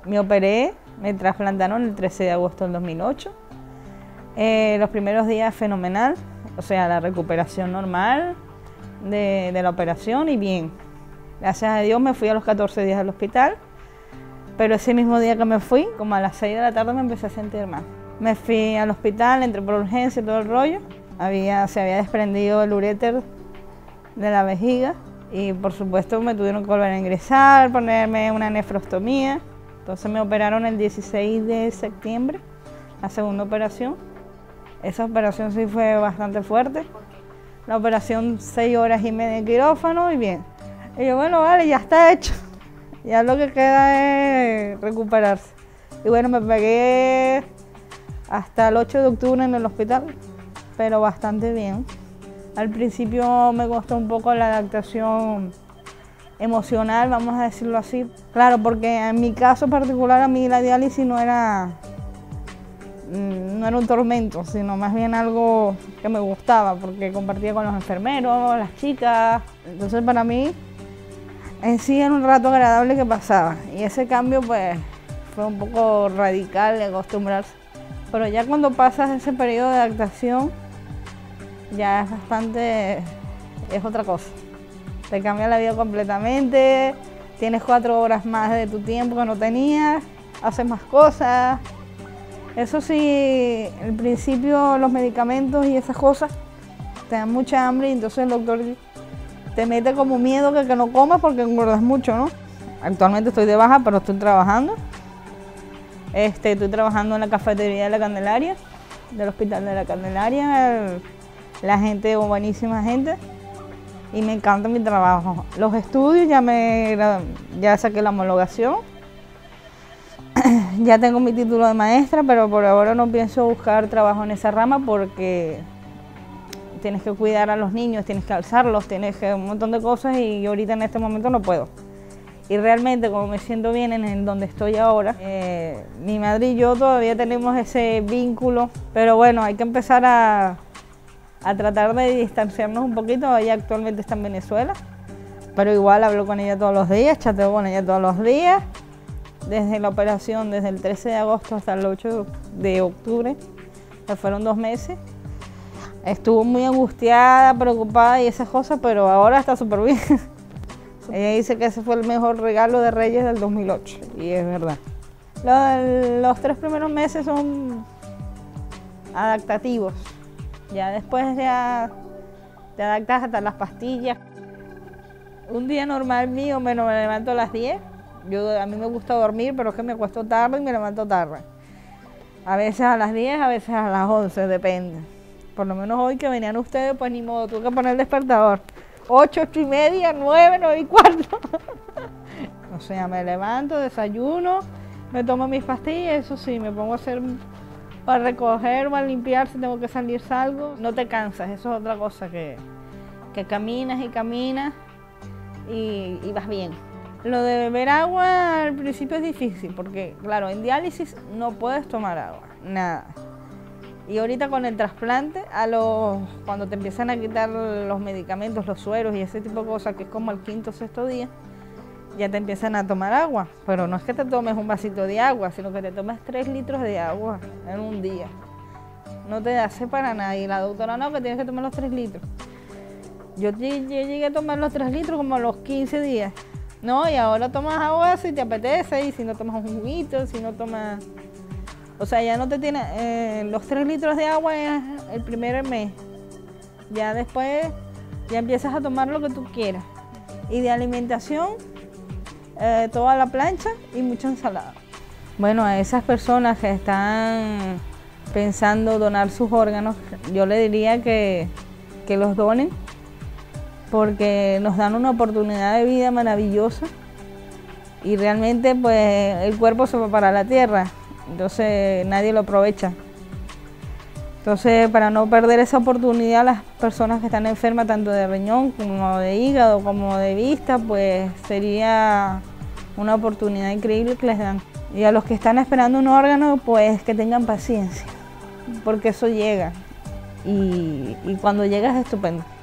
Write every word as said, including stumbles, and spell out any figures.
Me operé, me trasplantaron el trece de agosto del dos mil ocho. Eh, los primeros días fenomenal, o sea, la recuperación normal de, de la operación y bien. Gracias a Dios me fui a los catorce días al hospital, pero ese mismo día que me fui, como a las seis de la tarde me empecé a sentir mal. Me fui al hospital, entré por urgencia y todo el rollo. Había, se había desprendido el uréter de la vejiga y por supuesto me tuvieron que volver a ingresar, ponerme una nefrostomía. Entonces me operaron el dieciséis de septiembre, la segunda operación. Esa operación sí fue bastante fuerte. La operación seis horas y media en quirófano y bien. Y yo, bueno, vale, ya está hecho. Ya lo que queda es recuperarse. Y bueno, me pegué hasta el ocho de octubre en el hospital, pero bastante bien. Al principio me costó un poco la adaptación emocional, vamos a decirlo así. Claro, porque en mi caso particular a mí la diálisis no era, no era un tormento, sino más bien algo que me gustaba, porque compartía con los enfermeros, las chicas. Entonces para mí en sí era un rato agradable que pasaba. Y ese cambio pues fue un poco radical de acostumbrarse. Pero ya cuando pasas ese periodo de adaptación, ya es bastante, es otra cosa. Te cambia la vida completamente, tienes cuatro horas más de tu tiempo que no tenías, haces más cosas. Eso sí, al principio los medicamentos y esas cosas te dan mucha hambre y entonces el doctor te mete como miedo que, que no comas porque engordas mucho, ¿no? Actualmente estoy de baja, pero estoy trabajando. Este, estoy trabajando en la cafetería de la Candelaria, del Hospital de la Candelaria. El, la gente es buenísima gente y me encanta mi trabajo. Los estudios, ya, me, ya saqué la homologación, ya tengo mi título de maestra, pero por ahora no pienso buscar trabajo en esa rama porque tienes que cuidar a los niños, tienes que alzarlos, tienes que un montón de cosas y yo ahorita en este momento no puedo. Y realmente como me siento bien en el donde estoy ahora, eh, mi madre y yo todavía tenemos ese vínculo, pero bueno, hay que empezar a, a tratar de distanciarnos un poquito. Ella actualmente está en Venezuela, pero igual hablo con ella todos los días, chateo con ella todos los días, desde la operación, desde el trece de agosto hasta el ocho de octubre, que fueron dos meses. Estuvo muy angustiada, preocupada y esas cosas, pero ahora está súper bien. Ella dice que ese fue el mejor regalo de Reyes del dos mil ocho, y es verdad. Los, los tres primeros meses son adaptativos. Ya después ya te adaptas hasta las pastillas. Un día normal mío me, me levanto a las diez. Yo, a mí me gusta dormir, pero es que me acuesto tarde y me levanto tarde. A veces a las diez, a veces a las once, depende. Por lo menos hoy que venían ustedes, pues ni modo, tuve que poner el despertador. Ocho, ocho y media, nueve, nueve y cuarto. O sea, me levanto, desayuno, me tomo mis pastillas, eso sí, me pongo a hacer para recoger o a limpiar, si tengo que salir salgo. No te cansas, eso es otra cosa, que, que caminas y caminas y, y vas bien. Lo de beber agua al principio es difícil, porque claro, en diálisis no puedes tomar agua, nada. Y ahorita con el trasplante, a los, cuando te empiezan a quitar los medicamentos, los sueros y ese tipo de cosas, que es como el quinto o sexto día, ya te empiezan a tomar agua. Pero no es que te tomes un vasito de agua, sino que te tomes tres litros de agua en un día. No te hace para nada. Y la doctora no, que tienes que tomar los tres litros. Yo, yo llegué a tomar los tres litros como a los quince días. No, y ahora tomas agua si te apetece, y si no tomas un juguito, si no tomas... O sea, ya no te tiene, eh, los tres litros de agua es el primer mes. Ya después, ya empiezas a tomar lo que tú quieras. Y de alimentación, eh, toda la plancha y mucha ensalada. Bueno, a esas personas que están pensando donar sus órganos, yo le diría que, que los donen, porque nos dan una oportunidad de vida maravillosa. Y realmente, pues, el cuerpo se va para la tierra. Entonces nadie lo aprovecha. Entonces, para no perder esa oportunidad, las personas que están enfermas tanto de riñón como de hígado como de vista, pues sería una oportunidad increíble que les dan. Y a los que están esperando un órgano, pues que tengan paciencia, porque eso llega y, y cuando llega es estupendo.